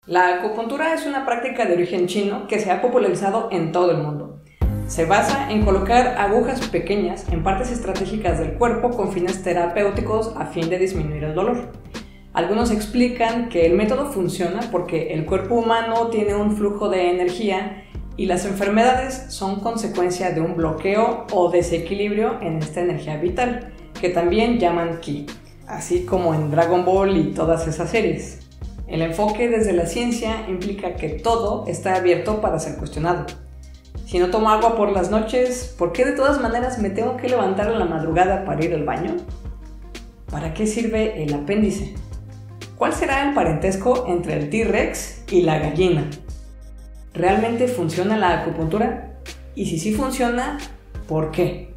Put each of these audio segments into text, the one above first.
La acupuntura es una práctica de origen chino que se ha popularizado en todo el mundo. Se basa en colocar agujas pequeñas en partes estratégicas del cuerpo con fines terapéuticos a fin de disminuir el dolor. Algunos explican que el método funciona porque el cuerpo humano tiene un flujo de energía y las enfermedades son consecuencia de un bloqueo o desequilibrio en esta energía vital, que también llaman Ki, así como en Dragon Ball y todas esas series. El enfoque desde la ciencia implica que todo está abierto para ser cuestionado. Si no tomo agua por las noches, ¿por qué de todas maneras me tengo que levantar en la madrugada para ir al baño? ¿Para qué sirve el apéndice? ¿Cuál será el parentesco entre el T-Rex y la gallina? ¿Realmente funciona la acupuntura? Y si sí funciona, ¿por qué?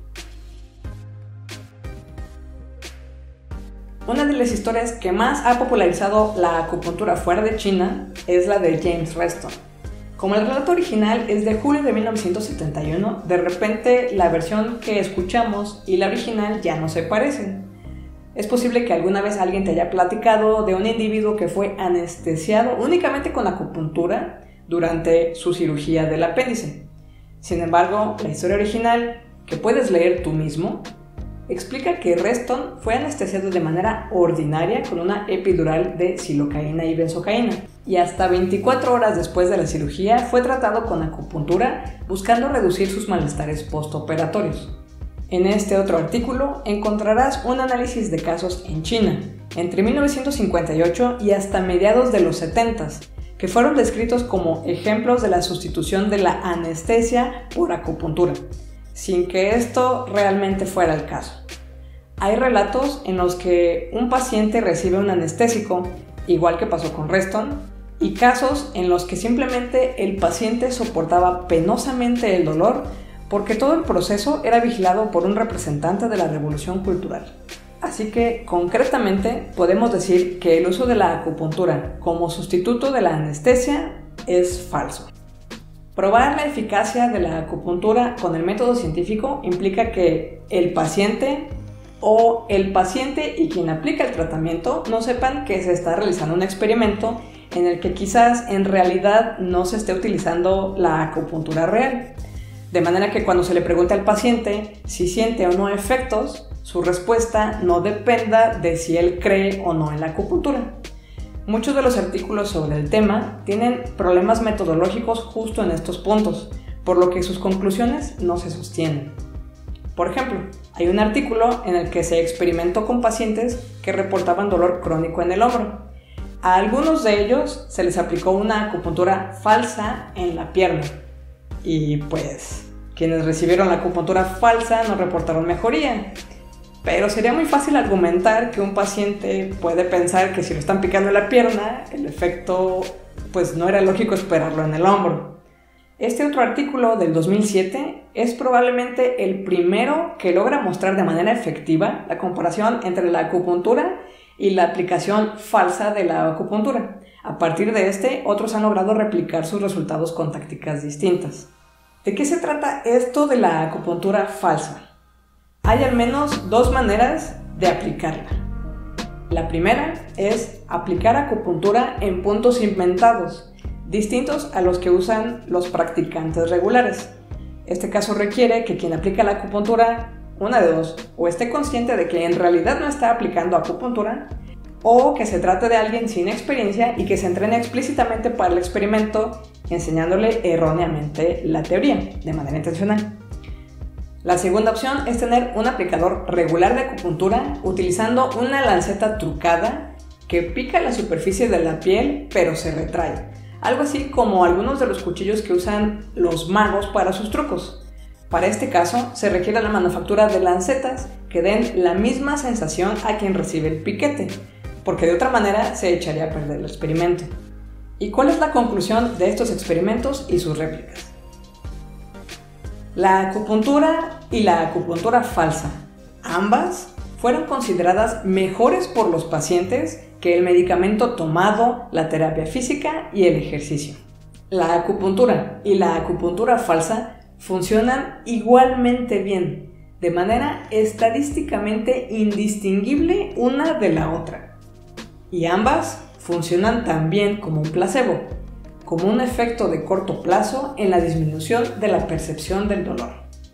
Una de las historias que más ha popularizado la acupuntura fuera de China es la de James Reston. Como el relato original es de julio de 1971, de repente la versión que escuchamos y la original ya no se parecen. Es posible que alguna vez alguien te haya platicado de un individuo que fue anestesiado únicamente con acupuntura durante su cirugía del apéndice. Sin embargo, la historia original, que puedes leer tú mismo, explica que Reston fue anestesiado de manera ordinaria con una epidural de xilocaína y benzocaína, y hasta 24 horas después de la cirugía fue tratado con acupuntura buscando reducir sus malestares postoperatorios. En este otro artículo encontrarás un análisis de casos en China, entre 1958 y hasta mediados de los 70s, que fueron descritos como ejemplos de la sustitución de la anestesia por acupuntura, sin que esto realmente fuera el caso. Hay relatos en los que un paciente recibe un anestésico, igual que pasó con Reston, y casos en los que simplemente el paciente soportaba penosamente el dolor porque todo el proceso era vigilado por un representante de la Revolución Cultural. Así que, concretamente, podemos decir que el uso de la acupuntura como sustituto de la anestesia es falso. Probar la eficacia de la acupuntura con el método científico implica que el paciente y quien aplica el tratamiento no sepan que se está realizando un experimento en el que quizás en realidad no se esté utilizando la acupuntura real. De manera que cuando se le pregunte al paciente si siente o no efectos, su respuesta no dependa de si él cree o no en la acupuntura. Muchos de los artículos sobre el tema tienen problemas metodológicos justo en estos puntos, por lo que sus conclusiones no se sostienen. Por ejemplo, hay un artículo en el que se experimentó con pacientes que reportaban dolor crónico en el hombro. A algunos de ellos se les aplicó una acupuntura falsa en la pierna. Y pues, quienes recibieron la acupuntura falsa no reportaron mejoría. Pero sería muy fácil argumentar que un paciente puede pensar que si lo están picando en la pierna, el efecto pues no era lógico esperarlo en el hombro. Este otro artículo del 2007 es probablemente el primero que logra mostrar de manera efectiva la comparación entre la acupuntura y la aplicación falsa de la acupuntura. A partir de este, otros han logrado replicar sus resultados con tácticas distintas. ¿De qué se trata esto de la acupuntura falsa? Hay al menos dos maneras de aplicarla. La primera es aplicar acupuntura en puntos inventados, distintos a los que usan los practicantes regulares. Este caso requiere que quien aplica la acupuntura, una de dos, o esté consciente de que en realidad no está aplicando acupuntura, o que se trate de alguien sin experiencia y que se entrene explícitamente para el experimento, enseñándole erróneamente la teoría, de manera intencional. La segunda opción es tener un aplicador regular de acupuntura utilizando una lanceta trucada que pica la superficie de la piel pero se retrae, algo así como algunos de los cuchillos que usan los magos para sus trucos. Para este caso se requiere la manufactura de lancetas que den la misma sensación a quien recibe el piquete, porque de otra manera se echaría a perder el experimento. ¿Y cuál es la conclusión de estos experimentos y sus réplicas? La acupuntura y la acupuntura falsa, ambas fueron consideradas mejores por los pacientes que el medicamento tomado, la terapia física y el ejercicio. La acupuntura y la acupuntura falsa funcionan igualmente bien, de manera estadísticamente indistinguible una de la otra. Y ambas funcionan también como un placebo, como un efecto de corto plazo en la disminución de la percepción del dolor.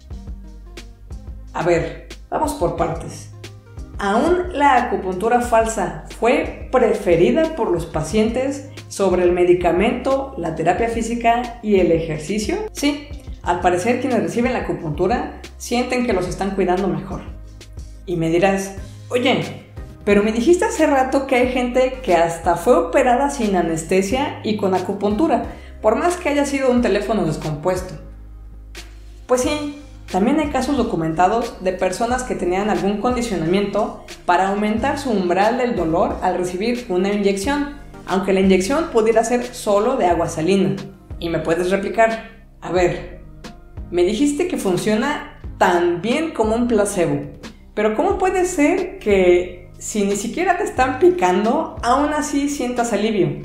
A ver, vamos por partes. ¿Aún la acupuntura falsa fue preferida por los pacientes sobre el medicamento, la terapia física y el ejercicio? Sí, al parecer quienes reciben la acupuntura sienten que los están cuidando mejor. Y me dirás, oye, pero me dijiste hace rato que hay gente que hasta fue operada sin anestesia y con acupuntura, por más que haya sido un teléfono descompuesto. Pues sí, también hay casos documentados de personas que tenían algún condicionamiento para aumentar su umbral del dolor al recibir una inyección, aunque la inyección pudiera ser solo de agua salina. Y me puedes replicar, a ver, me dijiste que funciona tan bien como un placebo, pero ¿cómo puede ser que si ni siquiera te están picando, aún así sientas alivio?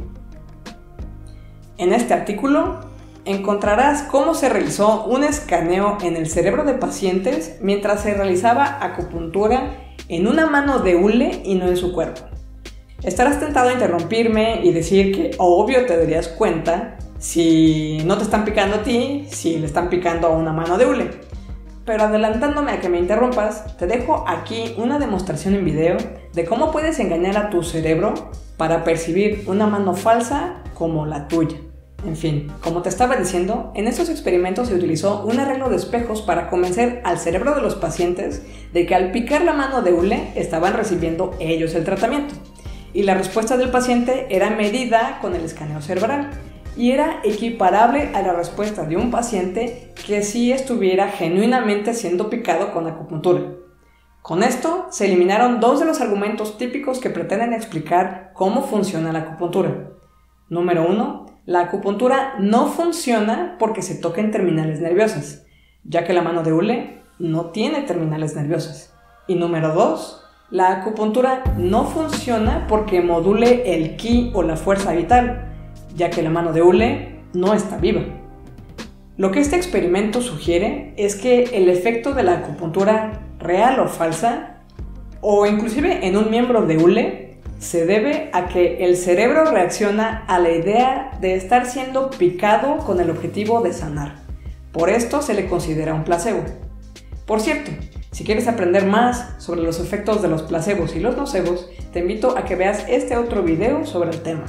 En este artículo encontrarás cómo se realizó un escaneo en el cerebro de pacientes mientras se realizaba acupuntura en una mano de hule y no en su cuerpo. Estarás tentado a interrumpirme y decir que obvio te darías cuenta si no te están picando a ti, si le están picando a una mano de hule. Pero adelantándome a que me interrumpas, te dejo aquí una demostración en video de cómo puedes engañar a tu cerebro para percibir una mano falsa como la tuya. En fin, como te estaba diciendo, en estos experimentos se utilizó un arreglo de espejos para convencer al cerebro de los pacientes de que al picar la mano de hule estaban recibiendo ellos el tratamiento. Y la respuesta del paciente era medida con el escaneo cerebral y era equiparable a la respuesta de un paciente que sí estuviera genuinamente siendo picado con acupuntura. Con esto se eliminaron dos de los argumentos típicos que pretenden explicar cómo funciona la acupuntura. Número 1. La acupuntura no funciona porque se toca en terminales nerviosas, ya que la mano de hule no tiene terminales nerviosas. Y número 2. La acupuntura no funciona porque module el ki o la fuerza vital, ya que la mano de hule no está viva. Lo que este experimento sugiere es que el efecto de la acupuntura real o falsa, o inclusive en un miembro de hule, se debe a que el cerebro reacciona a la idea de estar siendo picado con el objetivo de sanar. Por esto se le considera un placebo. Por cierto, si quieres aprender más sobre los efectos de los placebos y los nocebos, te invito a que veas este otro video sobre el tema.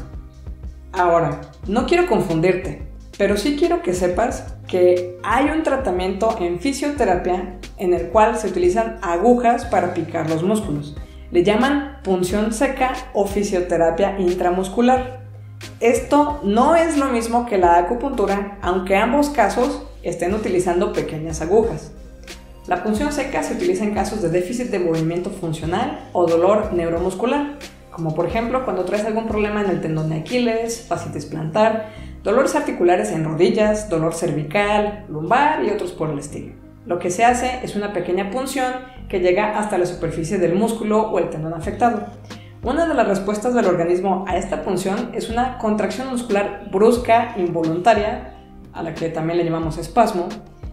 Ahora, no quiero confundirte, pero sí quiero que sepas que hay un tratamiento en fisioterapia en el cual se utilizan agujas para picar los músculos. Le llaman punción seca o fisioterapia intramuscular. Esto no es lo mismo que la acupuntura, aunque ambos casos estén utilizando pequeñas agujas. La punción seca se utiliza en casos de déficit de movimiento funcional o dolor neuromuscular, como por ejemplo cuando traes algún problema en el tendón de Aquiles, fascitis plantar, dolores articulares en rodillas, dolor cervical, lumbar y otros por el estilo. Lo que se hace es una pequeña punción que llega hasta la superficie del músculo o el tendón afectado. Una de las respuestas del organismo a esta punción es una contracción muscular brusca, involuntaria, a la que también le llamamos espasmo.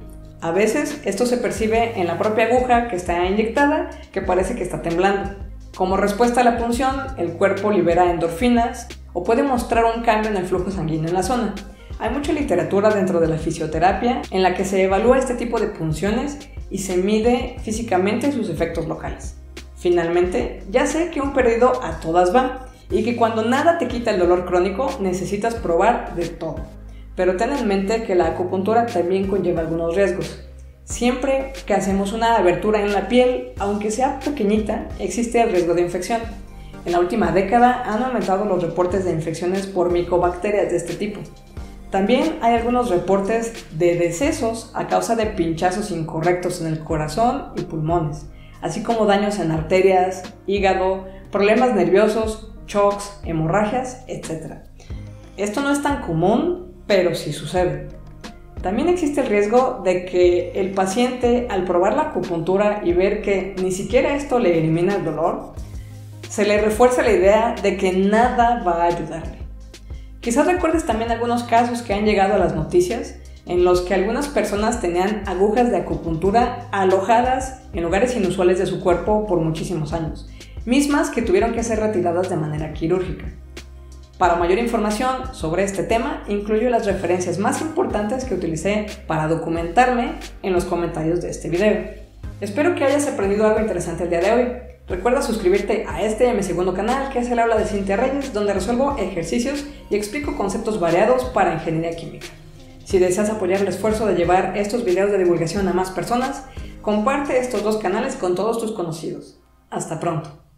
A veces esto se percibe en la propia aguja que está inyectada, que parece que está temblando. Como respuesta a la punción, el cuerpo libera endorfinas o puede mostrar un cambio en el flujo sanguíneo en la zona. Hay mucha literatura dentro de la fisioterapia en la que se evalúa este tipo de punciones y se mide físicamente sus efectos locales. Finalmente, ya sé que un perdido a todas va y que cuando nada te quita el dolor crónico necesitas probar de todo. Pero ten en mente que la acupuntura también conlleva algunos riesgos. Siempre que hacemos una abertura en la piel, aunque sea pequeñita, existe el riesgo de infección. En la última década han aumentado los reportes de infecciones por micobacterias de este tipo. También hay algunos reportes de decesos a causa de pinchazos incorrectos en el corazón y pulmones, así como daños en arterias, hígado, problemas nerviosos, shocks, hemorragias, etc. Esto no es tan común, pero sí sucede. También existe el riesgo de que el paciente, al probar la acupuntura y ver que ni siquiera esto le elimina el dolor, se le refuerza la idea de que nada va a ayudarle. Quizás recuerdes también algunos casos que han llegado a las noticias en los que algunas personas tenían agujas de acupuntura alojadas en lugares inusuales de su cuerpo por muchísimos años, mismas que tuvieron que ser retiradas de manera quirúrgica. Para mayor información sobre este tema, incluyo las referencias más importantes que utilicé para documentarme en los comentarios de este video. Espero que hayas aprendido algo interesante el día de hoy. Recuerda suscribirte a mi segundo canal, que es el Aula de Cintia Reyes, donde resuelvo ejercicios y explico conceptos variados para ingeniería química. Si deseas apoyar el esfuerzo de llevar estos videos de divulgación a más personas, comparte estos dos canales con todos tus conocidos. Hasta pronto.